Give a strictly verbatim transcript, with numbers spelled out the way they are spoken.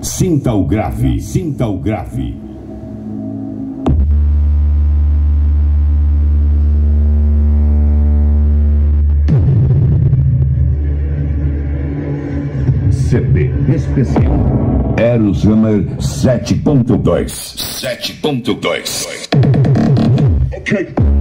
Sinta o grave, sinta o grave. C D especial Aerosummer sete ponto dois. sete ponto dois. Ok.